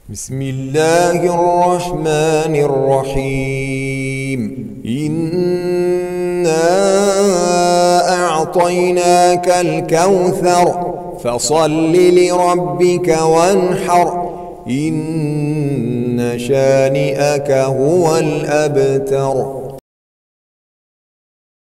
بسم الله الرحمن الرحيم إنا أعطيناك الكوثر فصل لربك وانحر إن شانئك هو الأبتر.